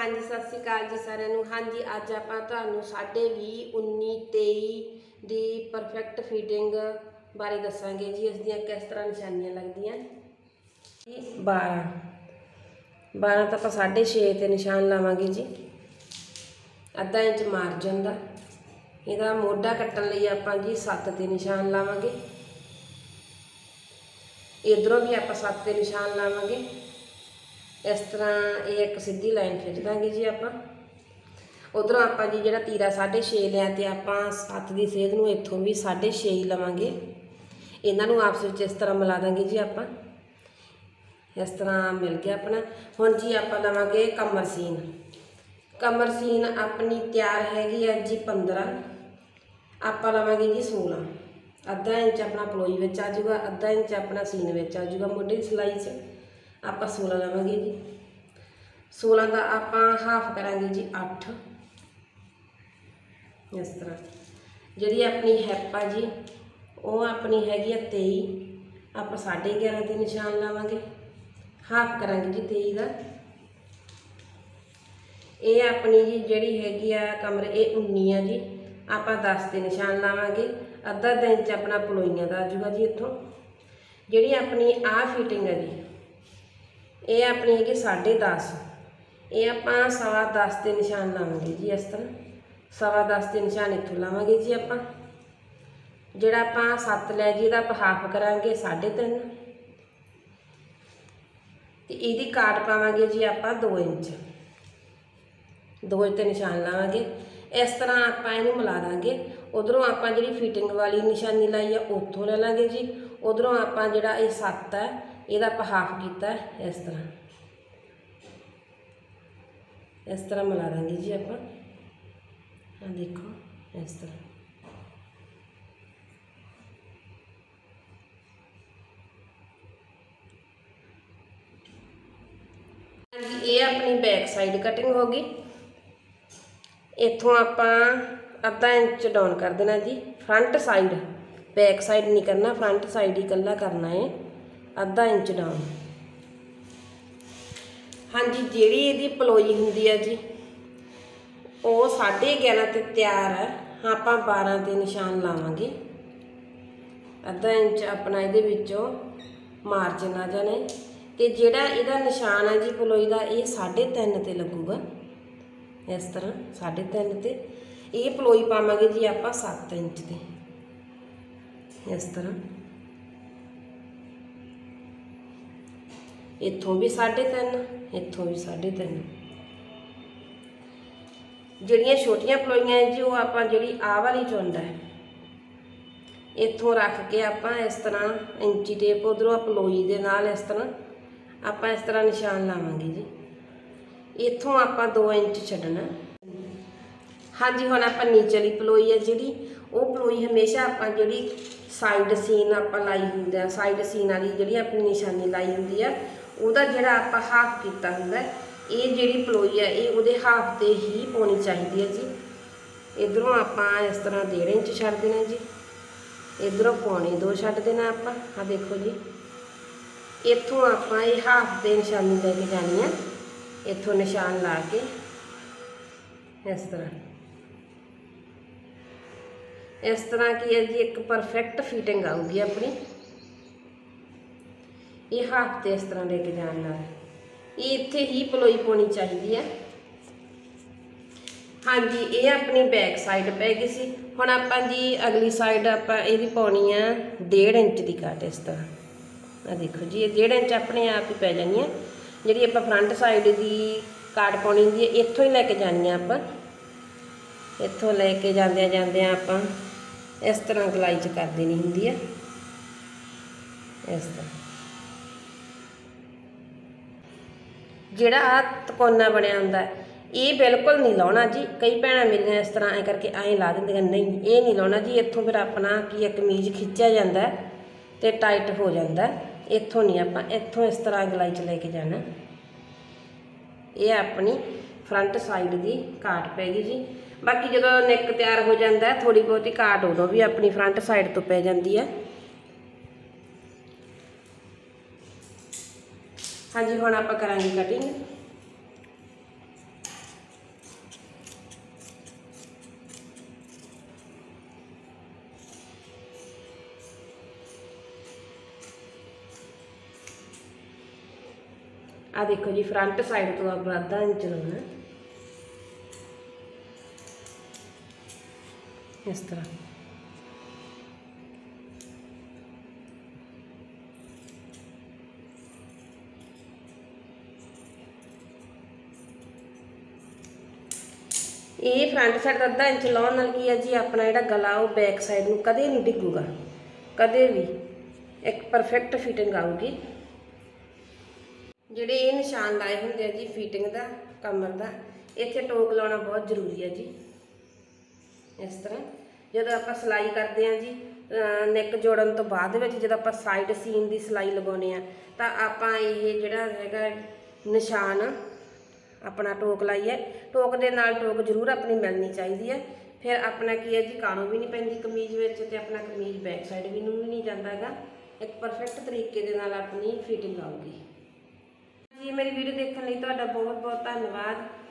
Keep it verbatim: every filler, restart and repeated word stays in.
हाँ जी, सत श्री अकाल जी सारिਆਂ ਨੂੰ। हाँ जी, अज ਆਪਾਂ ਤੁਹਾਨੂੰ साढ़े भी उन्नी तेई ਦੀ परफेक्ट फिटिंग बारे दसांगे जी। इस ਦੀਆਂ किस तरह निशानियां लगदियां। बारह बारह तो आप साढ़े छे ते निशान लावांगे जी। अद्धा इंच मार्जन का इहदा मोढा कट्टण लई आपां जी सत्त ते निशान लावांगे। इधरों भी आप सत्त ते निशान लावांगे। इस तरह ये एक सीधी लाइन खिंच देंगे जी। आप उधरों आप जी जो तीरा साढ़े छे लिया तो आप सत्त की सेध में इतों भी साढ़े छे ही लवांगे। इन्हों आपस में इस तरह मिला देंगे जी। आप इस तरह मिल गया अपना। हुण जी आप लवांगे कमर सीन। कमर सीन अपनी तैयार हैगी है जी पंद्रह। आप लवांगे जी सोलह। अद्धा इंच अपना पलोई विच आ जाऊगा, अद्धा इंच अपना सीन विच आ जाऊगा। मोढे की सिलाई च आप सोलह लवांगे जी। सोलह का आप हाफ करांगे जी अठ। इस तरह जी अपनी हैप आ जी वो अपनी हैगी है तेई। आप साढ़े ग्यारह के निशान लावांगे। हाफ करांगे जी तेई का। ये अपनी जी जी हैगी आ कमर ये उन्नी आ जी। आप दस के निशान लावांगे। अद्धा अद्धा इंच अपना पलोइयां का आ जाऊगा जी। इतों जी अपनी आ फिटिंग है जी ये अपनी है साढ़े दस। ये आप सवा दस के निशान लावांगे जी। इस तरह सवा दस के निशान इतों लावांगे जी। आप जोड़ा आप सत्त लिया जी आप हाफ करांगे साढ़े तीन। तो यदी काट पावांगे जी आप दो इंच। दो इंच निशान लावांगे। इस तरह आप इनू मिला देंगे। उधरों आप जी फिटिंग वाली निशानी लाई है उतों ले लेंगे जी। उधरों आप जोड़ा ये सत्त है यदा आप हाफ किया इस तरह इस तरह मिला देंगे जी। आप देखो इस तरह ये अपनी बैक साइड कटिंग होगी। इथों आप अद्धा इंच डाउन कर देना जी। फ्रंट साइड बैक साइड नहीं करना, फ्रंट साइड ही कल्ला करना है अद्धा इंच डाउन। हाँ जी, जी ये पलोई होंगी है जी वो साढ़े ग्यारह ते तैयार है। आप बारह के निशान लावांगे। अद्धा इंच अपना ये मार्जिन आ जाना है। तो जोड़ा यदा निशान है जी पलोई का ये साढ़े तीन ते लगूगा। इस तरह साढ़े तीन ते ये पलोई पावांगे जी आप सत्त इंच की। इस तरह इतों भी साढ़े तीन इतों भी साढ़े तीन। जड़ियाँ छोटियां पलोइयां जी वो आप जी आ वाली चुंड है इतों रख के आप इस तरह इंची टेप उधरों पलोई के नाल इस तरह आप इस तरह निशान लावांगे जी। इतों आप दो इंच छड्डना। हाँ जी, हुण आप नीचली पलोई है जी वो पलोई हमेशा आप जी साइड सीन आप लाई होंगे। साइड सीन वाली जी अपनी निशानी लाई होंगी है वह जोड़ा आप हाफ किया होंगे। ये जी पलोई है ये वो हाफ से ही पानी चाहिए है जी। इधरों आप इस तरह डेढ़ इंच छड्ड देना जी। इधरों पौने दो छड्ड देना आप। हाँ देखो जी इतों आप ये हाफ से निशानी लेके जानी है। इतों निशान ला के इस तरह इस तरह की है जी एक परफेक्ट फिटिंग आऊगी अपनी। ये हाफ से इस तरह लेके जाना ये इत्थे ही पलोई पानी चाहिए है। हाँ जी, ये अपनी बैक साइड पै गई सी। हुण आपां जी अगली साइड आप इहदी पाउणी है डेढ़ इंच की काट। इस तरह आ देखो जी ये डेढ़ इंच अपने आप ही पै जानी है। जी आप फ्रंट साइड की काट पाउणी होंदी है इत्थों ही लैके जानी है। आप इत्थों लैके जांदे जांदे आप इस तरह गलाई च कर देनी होंदी है। इस तरह जिहड़ा आ तकोना बनिया हुंदा ये बिल्कुल नहीं लाउणा जी। कई भैणां मेरियां इस तरह ऐ करके ऐं ला दिंदियां, नहीं ये नहीं लाउणा जी। इत्थों फिर अपना की कमीज खिंचा जाता है तो टाइट हो जाता है। इत्थों नहीं आप इत्थों इस तरह गलाई च लेके जाना। ये अपनी फ्रंट साइड की काट पैगी जी। बाकी जो निक तैयार हो जाता है थोड़ी बहुती काट उदों भी अपनी फ्रंट साइड तो पै जाती है। हाँ जी, हुण आप करांगे कटिंग। ਆ ਦੇਖੋ ਜੀ फ्रंट साइड तो आप आधा इंच लाना इस तरह। ये फ्रंट साइड का अद्धा इंच लाने नाल की है जी अपना जिहड़ा गला वो बैक साइड में कदे नहीं डिगूगा, कदे भी एक परफेक्ट फिटिंग आऊगी। ਜਿਹੜੇ ਇਹ ਨਿਸ਼ਾਨ ਲਾਏ ਹੁੰਦੇ ਆ ਜੀ ਫਿਟਿੰਗ ਦਾ ਕਮਰ ਦਾ, ਇੱਥੇ ਟੋਕ ਲਾਉਣਾ ਬਹੁਤ ਜ਼ਰੂਰੀ ਹੈ ਜੀ। ਇਸ ਤਰ੍ਹਾਂ ਜਦੋਂ ਆਪਾਂ ਸਿਲਾਈ ਕਰਦੇ ਆ ਜੀ ਨੈਕ ਜੋੜਨ ਤੋਂ ਬਾਅਦ ਵਿੱਚ ਜਦੋਂ ਆਪਾਂ ਸਾਈਡ ਸੀਨ ਦੀ ਸਿਲਾਈ ਲਗਾਉਨੇ ਆ ਤਾਂ ਆਪਾਂ ਇਹ ਜਿਹੜਾ ਹੈਗਾ ਨਿਸ਼ਾਨ अपना टोक लाई है, टोक के नाल टोक जरूर अपनी मिलनी चाहिए है। फिर अपना की है जी कानों भी नहीं पैंदी कमीज में, तो अपना कमीज बैक साइड भी नूं भी नहीं जाता है। एक परफेक्ट तरीके दे नाल अपनी फिटिंग आऊगी जी। मेरी वीडियो देखने लिए तुहाडा बहुत बहुत धन्यवाद।